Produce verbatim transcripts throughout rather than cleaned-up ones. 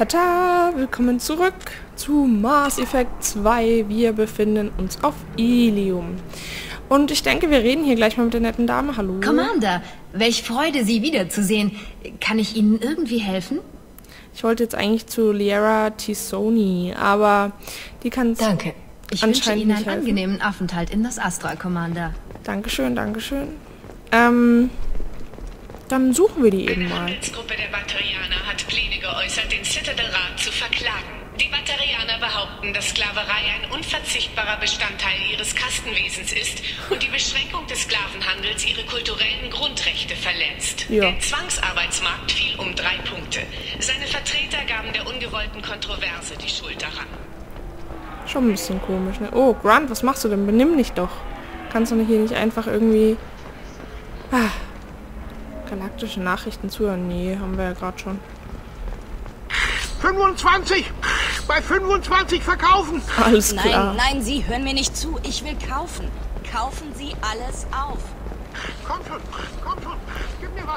Tata, willkommen zurück zu Mass Effect zwei. Wir befinden uns auf Ilium. Und ich denke, wir reden hier gleich mal mit der netten Dame. Hallo. Commander, welch Freude, Sie wiederzusehen. Kann ich Ihnen irgendwie helfen? Ich wollte jetzt eigentlich zu Liara T'Soni, aber die kann es Danke. Ich wünsche Ihnen einen angenehmen Aufenthalt in das Astra, Commander. Dankeschön, Dankeschön. Ähm, dann suchen wir die eben mal. Die Handelsgruppe der Batarianer hat Pläne geäußert, den Citadel-Rat zu verklagen. Die Batarianer behaupten, dass Sklaverei ein unverzichtbarer Bestandteil ihres Kastenwesens ist und die Beschränkung des Sklavenhandels ihre kulturellen Grundrechte verletzt. Ja. Der Zwangsarbeitsmarkt fiel um drei Punkte. Seine Vertreter gaben der ungewollten Kontroverse die Schuld daran. Schon ein bisschen komisch, ne? Oh, Grant, was machst du denn? Benimm dich doch. Kannst du hier nicht einfach irgendwie... Ah, galaktische Nachrichten zuhören? Nee, haben wir ja gerade schon. fünfundzwanzig! Bei fünfundzwanzig verkaufen! Alles klar. Nein, nein, Sie hören mir nicht zu. Ich will kaufen. Kaufen Sie alles auf. Komm schon, komm schon, gib mir was.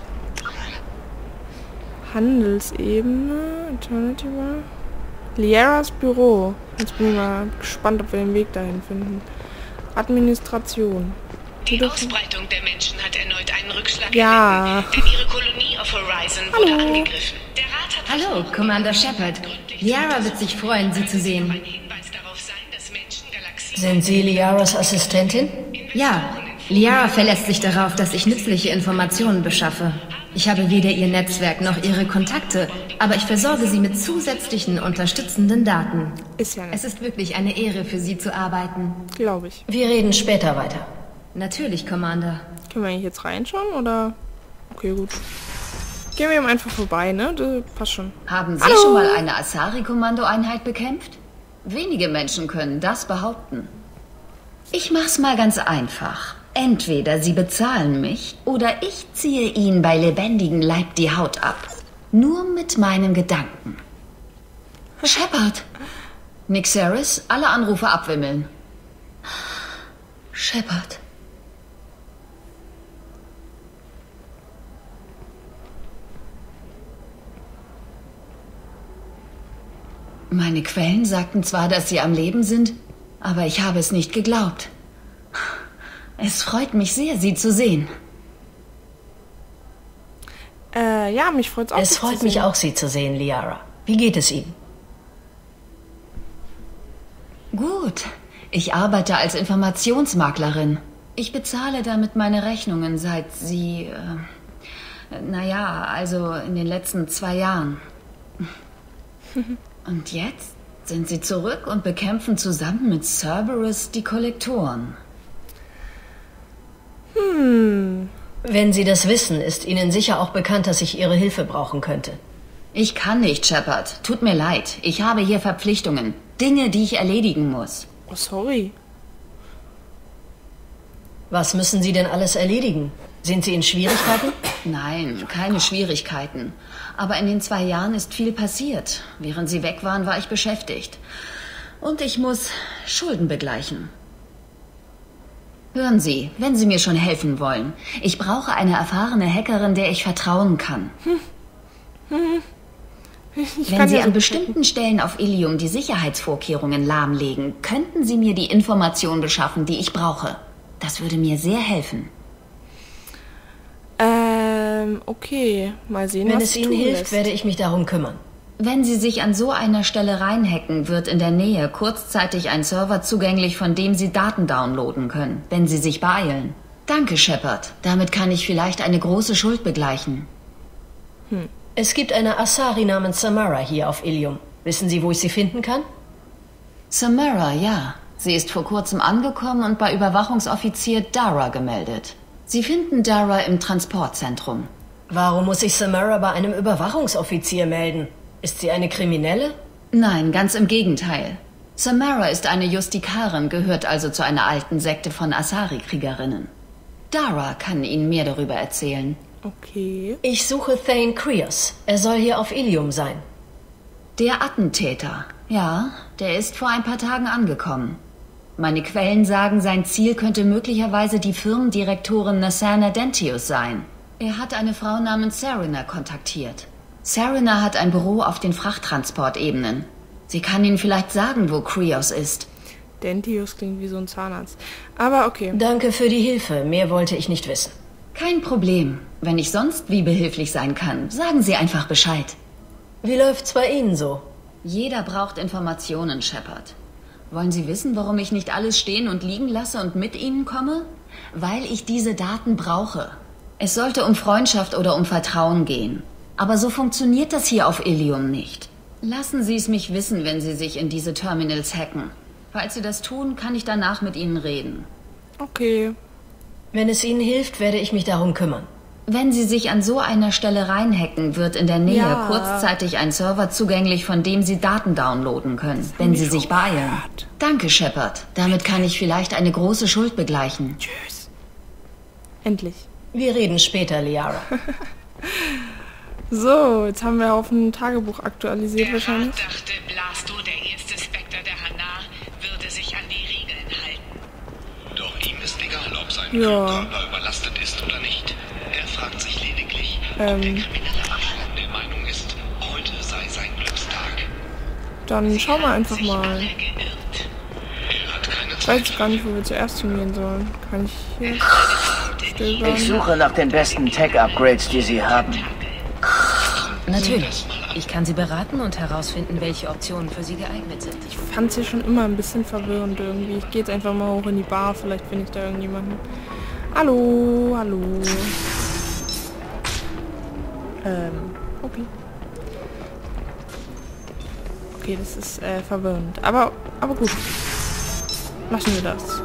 Handelsebene, Alternative. Liaras Büro. Jetzt bin ich mal gespannt, ob wir den Weg dahin finden. Administration. Die Ausbreitung der Menschen hat erneut einen Rückschlag Ja. erlitten, denn ihre Kolonie auf Horizon wurde Hallo. angegriffen. Der Rat hat Hallo, versprochen, Commander Shepard. Liara wird sich freuen, Sie zu sehen. ein Hinweis darauf sein, dass Menschen Galaxien Sind Sie Liaras Assistentin? Ja, Liara verlässt sich darauf, dass ich nützliche Informationen beschaffe. Ich habe weder ihr Netzwerk noch ihre Kontakte, aber ich versorge sie mit zusätzlichen unterstützenden Daten. Ist ja Es nicht, ist wirklich eine Ehre für Sie zu arbeiten. glaube ich. Wir reden später weiter. Natürlich, Commander. Können wir eigentlich jetzt reinschauen, oder? Okay, gut. Gehen wir ihm einfach vorbei, ne? Das passt schon. Haben Sie Hallo. schon mal eine Asari-Kommandoeinheit bekämpft? Wenige Menschen können das behaupten. Ich mach's mal ganz einfach. Entweder Sie bezahlen mich oder ich ziehe Ihnen bei lebendigem Leib die Haut ab. Nur mit meinen Gedanken. Shepard! Nixeris, alle Anrufe abwimmeln. Shepard. Meine Quellen sagten zwar, dass Sie am Leben sind, aber ich habe es nicht geglaubt. Es freut mich sehr, Sie zu sehen. Äh, ja, mich freut's auch. Es dich zu freut mich sehen. auch, Sie zu sehen, Liara. Wie geht es Ihnen? Gut. Ich arbeite als Informationsmaklerin. Ich bezahle damit meine Rechnungen seit Sie... Äh, naja, also in den letzten zwei Jahren. Und jetzt sind Sie zurück und bekämpfen zusammen mit Cerberus die Kollektoren. Hm. Wenn Sie das wissen, ist Ihnen sicher auch bekannt, dass ich Ihre Hilfe brauchen könnte. Ich kann nicht, Shepard. Tut mir leid. Ich habe hier Verpflichtungen. Dinge, die ich erledigen muss. Oh, sorry. Was müssen Sie denn alles erledigen? Sind Sie in Schwierigkeiten? Nein, keine Schwierigkeiten. Aber in den zwei Jahren ist viel passiert. Während Sie weg waren, war ich beschäftigt. Und ich muss Schulden begleichen. Hören Sie, wenn Sie mir schon helfen wollen. Ich brauche eine erfahrene Hackerin, der ich vertrauen kann. Ich Wenn kann Sie ja an so- bestimmten Stellen auf Ilium die Sicherheitsvorkehrungen lahmlegen, könnten Sie mir die Information beschaffen, die ich brauche. Das würde mir sehr helfen. Ähm, okay. Mal sehen, Wenn was es sich Ihnen tun hilft, lässt. werde ich mich darum kümmern. Wenn Sie sich an so einer Stelle reinhacken, wird in der Nähe kurzzeitig ein Server zugänglich, von dem Sie Daten downloaden können, wenn Sie sich beeilen. Danke, Shepard. Damit kann ich vielleicht eine große Schuld begleichen. Es gibt eine Asari namens Samara hier auf Ilium. Wissen Sie, wo ich sie finden kann? Samara, ja. Sie ist vor kurzem angekommen und bei Überwachungsoffizier Dara gemeldet. Sie finden Dara im Transportzentrum. Warum muss ich Samara bei einem Überwachungsoffizier melden? Ist sie eine Kriminelle? Nein, ganz im Gegenteil. Samara ist eine Justikarin, gehört also zu einer alten Sekte von Asari-Kriegerinnen. Dara kann Ihnen mehr darüber erzählen. Okay. Ich suche Thane Krios. Er soll hier auf Ilium sein. Der Attentäter. Ja, der ist vor ein paar Tagen angekommen. Meine Quellen sagen, sein Ziel könnte möglicherweise die Firmendirektorin Nassana Dentius sein. Er hat eine Frau namens Serena kontaktiert. Serena hat ein Büro auf den Frachttransportebenen. Sie kann Ihnen vielleicht sagen, wo Krios ist. Dentius klingt wie so ein Zahnarzt. Aber okay. Danke für die Hilfe. Mehr wollte ich nicht wissen. Kein Problem. Wenn ich sonst wie behilflich sein kann, sagen Sie einfach Bescheid. Wie läuft's bei Ihnen so? Jeder braucht Informationen, Shepard. Wollen Sie wissen, warum ich nicht alles stehen und liegen lasse und mit Ihnen komme? Weil ich diese Daten brauche. Es sollte um Freundschaft oder um Vertrauen gehen. Aber so funktioniert das hier auf Ilium nicht. Lassen Sie es mich wissen, wenn Sie sich in diese Terminals hacken. Falls Sie das tun, kann ich danach mit Ihnen reden. Okay. Wenn es Ihnen hilft, werde ich mich darum kümmern. Wenn Sie sich an so einer Stelle reinhacken, wird in der Nähe Ja. kurzzeitig ein Server zugänglich, von dem Sie Daten downloaden können, wenn Sie sich beeilen. Danke, Shepard. Damit kann ich vielleicht eine große Schuld begleichen. Tschüss. Endlich. Wir reden später, Liara. So, jetzt haben wir auf ein Tagebuch aktualisiert Der wahrscheinlich. Rat dachte, Blasto, der erste Spectre der Hanar, würde sich an die Regeln halten. Doch ihm ist egal, ob sein Ja. Körper überlastet ist oder nicht. Er fragt sich lediglich, ob Ähm. der kriminelle Abschluss der Meinung ist, heute sei sein Glückstag. Dann schauen wir einfach Sich mal. alle geirrt. Er hat keine Ich weiß Zeit. gar nicht, wo wir zuerst hingehen sollen. Kann ich hier still Ich bleiben? suche nach den besten Tech-Upgrades, die Sie haben. Natürlich. Ich kann Sie beraten und herausfinden, welche Optionen für Sie geeignet sind. Ich fand es hier schon immer ein bisschen verwirrend irgendwie. Ich gehe jetzt einfach mal hoch in die Bar, vielleicht finde ich da irgendjemanden. Hallo, hallo. Ähm, okay. Okay, das ist äh, verwirrend. Aber, aber gut. Lassen wir das.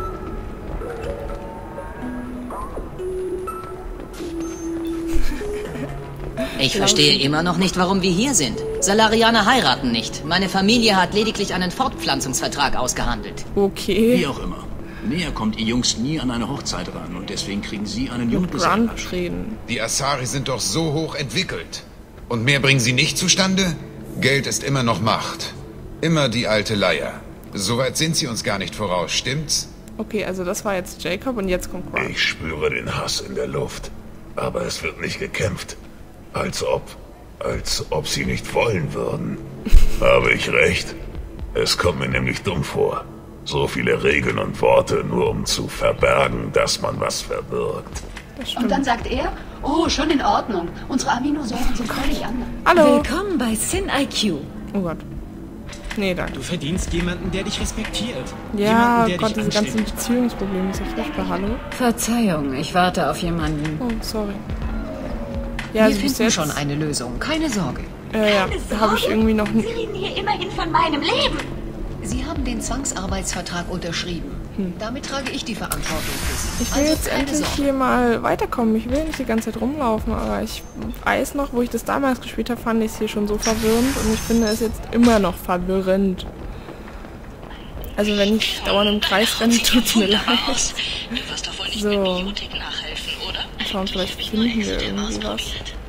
Ich verstehe immer noch nicht, warum wir hier sind. Salarianer heiraten nicht. Meine Familie hat lediglich einen Fortpflanzungsvertrag ausgehandelt. Okay. Wie auch immer. Näher kommt ihr Jungs nie an eine Hochzeit ran und deswegen kriegen sie einen Mit Junggesellen. Grant reden. Die Asari sind doch so hoch entwickelt. Und mehr bringen sie nicht zustande? Geld ist immer noch Macht. Immer die alte Leier. Soweit sind sie uns gar nicht voraus, stimmt's? Okay, also das war jetzt Jacob und jetzt kommt Grant. Ich spüre den Hass in der Luft. Aber es wird nicht gekämpft. Als ob, als ob sie nicht wollen würden. Habe ich recht? Es kommt mir nämlich dumm vor. So viele Regeln und Worte, nur um zu verbergen, dass man was verbirgt. Und dann sagt er, oh, schon in Ordnung. Unsere Aminosäuren sind völlig anders. Hallo. Willkommen bei Sin I Q. Oh Gott. Nee, danke. Du verdienst jemanden, der dich respektiert. Ja, jemanden, der Gott, dich diese ganzen ansteht. Beziehungsprobleme sind furchtbar. Hallo? Verzeihung, ich warte auf jemanden. Oh, sorry. Ja, Wir also bis finden jetzt, schon eine Lösung, keine Sorge. Äh, ja, da habe ich irgendwie noch nie... Sie reden hier immerhin von meinem Leben. Sie haben den Zwangsarbeitsvertrag unterschrieben. Hm. Damit trage ich die Verantwortung für Sie. Ich will Also jetzt keine endlich Sorge. hier mal weiterkommen. Ich will nicht die ganze Zeit rumlaufen, aber ich weiß noch, wo ich das damals gespielt habe, fand ich es hier schon so verwirrend und ich finde es jetzt immer noch verwirrend. Also wenn ich dauernd im Kreis renne, tut's mir leid. So. Schauen, vielleicht finden wir irgendwie was.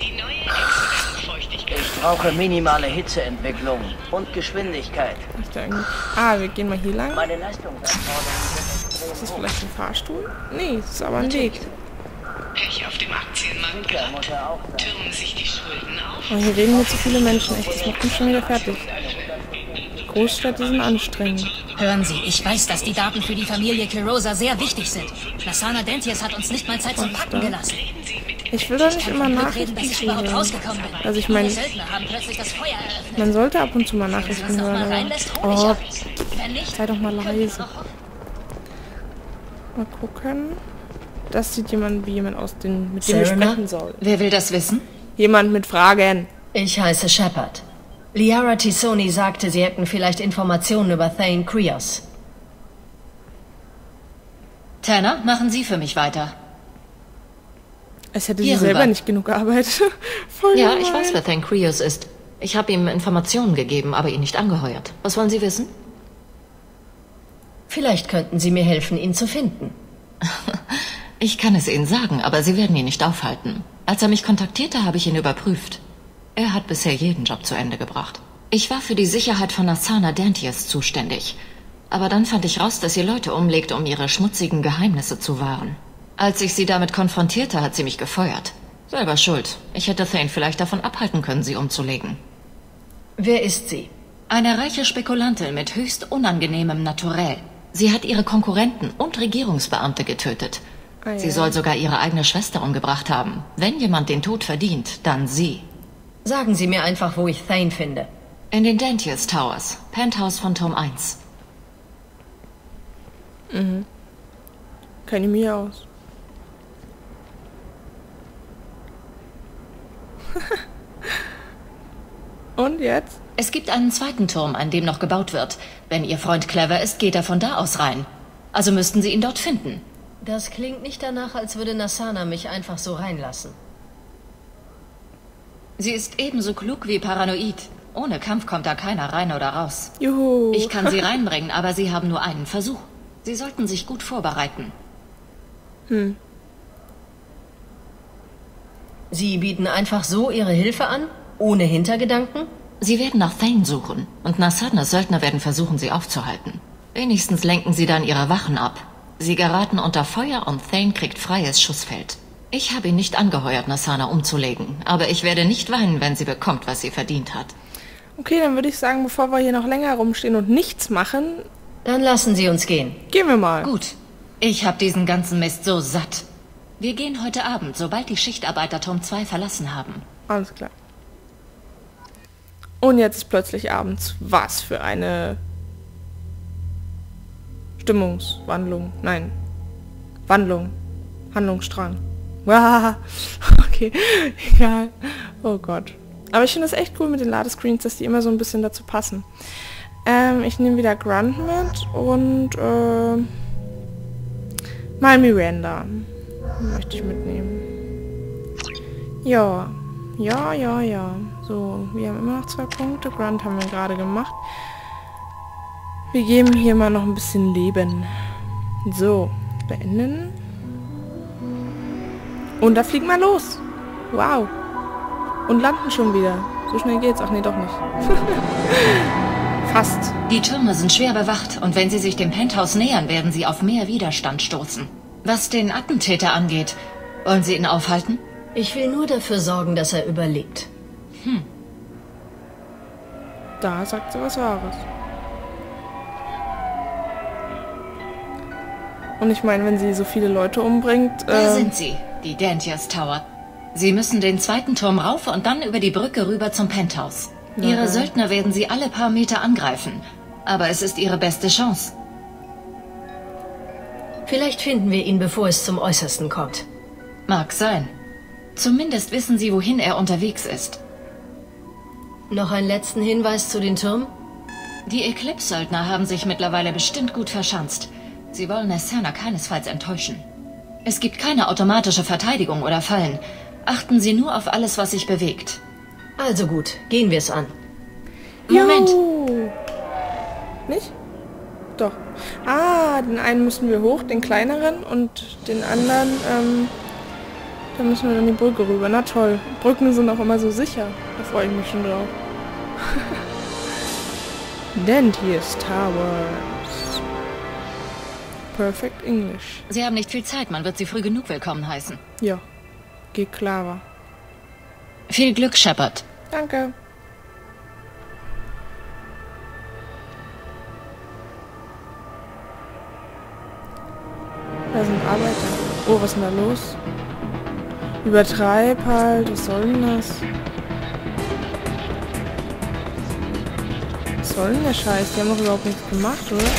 Ich brauche minimale Hitzeentwicklung und Geschwindigkeit. Ist da irgendwie... Ah, wir gehen mal hier lang. Meine Leistungsanforderungen sind Ist das vielleicht ein Fahrstuhl? Nee, es ist aber ein Weg. Pech auf dem Aktienmarkt gehabt. Türmen sich die Schulden auf. Oh, hier reden mir zu viele Menschen. Echt, das macht mich schon wieder fertig. Großstädte sind anstrengend. Hören Sie, ich weiß, dass die Daten für die Familie Kirosa sehr wichtig sind. Lasana Dentius hat uns nicht mal Zeit zum Packen gelassen. Ich will doch nicht immer Nachrichten dass ich überhaupt hören. rausgekommen bin. Also ich meine, Die Söldner haben plötzlich das Feuer eröffnet. man sollte ab und zu mal Nachrichten hören. aber- Oh, sei doch mal leise. Mal gucken. Das sieht jemand wie jemand aus, den, mit dem ich Serena? sprechen soll. Wer will das wissen? Jemand mit Fragen. Ich heiße Shepard. Liara Tisoni sagte, sie hätten vielleicht Informationen über Thane Krios. Tanner, machen Sie für mich weiter. Als hätte Hier sie selber rüber. nicht genug gearbeitet. Voll Ja, gemein. ich weiß, wer Thane Krios ist. Ich habe ihm Informationen gegeben, aber ihn nicht angeheuert. Was wollen Sie wissen? Vielleicht könnten Sie mir helfen, ihn zu finden. Ich kann es Ihnen sagen, aber Sie werden ihn nicht aufhalten. Als er mich kontaktierte, habe ich ihn überprüft. Er hat bisher jeden Job zu Ende gebracht. Ich war für die Sicherheit von Lasana Dentius zuständig. Aber dann fand ich raus, dass sie Leute umlegt, um ihre schmutzigen Geheimnisse zu wahren. Als ich sie damit konfrontierte, hat sie mich gefeuert. Selber schuld. Ich hätte Thane vielleicht davon abhalten können, sie umzulegen. Wer ist sie? Eine reiche Spekulantin mit höchst unangenehmem Naturell. Sie hat ihre Konkurrenten und Regierungsbeamte getötet. Ah, ja. Sie soll sogar ihre eigene Schwester umgebracht haben. Wenn jemand den Tod verdient, dann sie. Sagen Sie mir einfach, wo ich Thane finde. In den Dentius Towers, Penthouse von Turm eins. Mhm. Kenne ich mich aus. Und jetzt? Es gibt einen zweiten Turm, an dem noch gebaut wird. Wenn Ihr Freund clever ist, geht er von da aus rein. Also müssten Sie ihn dort finden. Das klingt nicht danach, als würde Nassana mich einfach so reinlassen. Sie ist ebenso klug wie paranoid. Ohne Kampf kommt da keiner rein oder raus. Juhu. Ich kann Sie reinbringen, aber Sie haben nur einen Versuch. Sie sollten sich gut vorbereiten. Hm. Sie bieten einfach so Ihre Hilfe an? Ohne Hintergedanken? Sie werden nach Thane suchen. Und Nassanas Söldner werden versuchen, sie aufzuhalten. Wenigstens lenken sie dann ihre Wachen ab. Sie geraten unter Feuer und Thane kriegt freies Schussfeld. Ich habe ihn nicht angeheuert, Nassana umzulegen. Aber ich werde nicht weinen, wenn sie bekommt, was sie verdient hat. Okay, dann würde ich sagen, bevor wir hier noch länger rumstehen und nichts machen... Dann lassen Sie uns gehen. Gehen wir mal. Gut. Ich habe diesen ganzen Mist so satt. Wir gehen heute Abend, sobald die Schichtarbeiter Turm zwei verlassen haben. Alles klar. Und jetzt ist plötzlich abends. Was für eine Stimmungswandlung. Nein. Wandlung. Handlungsstrang. Wow. Okay. Egal. Oh Gott. Aber ich finde es echt cool mit den Ladescreens, dass die immer so ein bisschen dazu passen. Ähm, ich nehme wieder Grunt mit und äh, mal Miranda. Möchte ich mitnehmen. Ja. Ja, ja, ja. So, wir haben immer noch zwei Punkte. Grunt haben wir gerade gemacht. Wir geben hier mal noch ein bisschen Leben. So, beenden. Und da fliegen wir los. Wow. Und landen schon wieder. So schnell geht's. Ach nee, doch nicht. Fast. Die Türme sind schwer bewacht und wenn sie sich dem Penthouse nähern, werden sie auf mehr Widerstand stoßen. Was den Attentäter angeht, wollen Sie ihn aufhalten? Ich will nur dafür sorgen, dass er überlebt. Hm. Da sagt sie was Wahres. Und ich meine, wenn sie so viele Leute umbringt... Da äh, sind sie, die Dentius Tower. Sie müssen den zweiten Turm rauf und dann über die Brücke rüber zum Penthouse. Na, Ihre ja. Söldner werden sie alle paar Meter angreifen. Aber es ist ihre beste Chance. Vielleicht finden wir ihn, bevor es zum Äußersten kommt. Mag sein. Zumindest wissen sie, wohin er unterwegs ist. Noch einen letzten Hinweis zu den Türmen? Die Eclipse-Söldner haben sich mittlerweile bestimmt gut verschanzt. Sie wollen Nassana keinesfalls enttäuschen. Es gibt keine automatische Verteidigung oder Fallen. Achten Sie nur auf alles, was sich bewegt. Also gut, gehen wir es an. Moment. Juhu. Nicht? Doch. Ah, den einen müssen wir hoch, den kleineren, und den anderen, ähm, da müssen wir dann die Brücke rüber. Na toll. Brücken sind auch immer so sicher. Da freue ich mich schon drauf. Dentius Towers. Perfect English. Sie haben nicht viel Zeit, man wird Sie früh genug willkommen heißen. Ja. Geht klarer. Viel Glück, Shepard. Danke. Da sind Arbeiter. Oh, was ist denn da los? Übertreib halt. Was soll denn das? Was soll denn der Scheiß? Die haben doch überhaupt nichts gemacht, oder?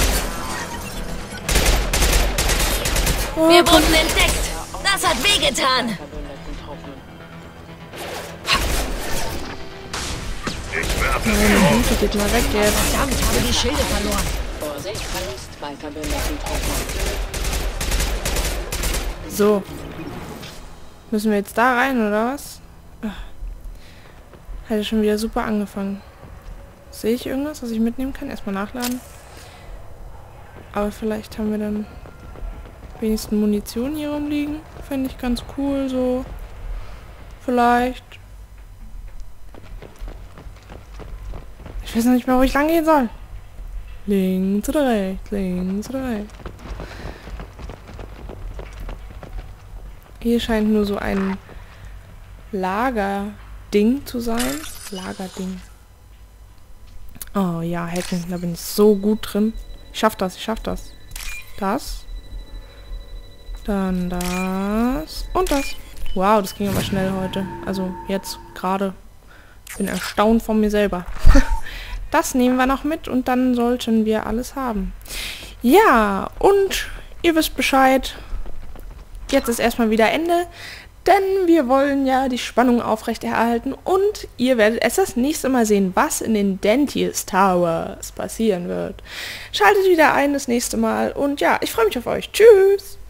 Oh, Wir wurden entdeckt. Das hat wehgetan. Ich werfe Meine Güte, geht mal weg jetzt. Verdammt, ich habe die Schilde verloren. Vorsicht, Verlust bei verbündeten Truppen. So. Müssen wir jetzt da rein, oder was? Ach. Hat ja schon wieder super angefangen. Sehe ich irgendwas, was ich mitnehmen kann? Erstmal nachladen. Aber vielleicht haben wir dann wenigstens Munition hier rumliegen. Fände ich ganz cool, so. Vielleicht. Ich weiß noch nicht mehr, wo ich lang gehen soll. Links oder rechts, links oder rechts. Hier scheint nur so ein Lagerding zu sein. Lagerding. Oh ja, Hacken, da bin ich so gut drin. Ich schaff das, ich schaff das. Das. Dann das. Und das. Wow, das ging aber schnell heute. Also jetzt gerade. Ich bin erstaunt von mir selber. Das nehmen wir noch mit und dann sollten wir alles haben. Ja, und ihr wisst Bescheid. Jetzt ist erstmal wieder Ende. Denn wir wollen ja die Spannung aufrechterhalten und ihr werdet es das nächste Mal sehen, was in den Dentius Towers passieren wird. Schaltet wieder ein das nächste Mal und ja, ich freue mich auf euch. Tschüss!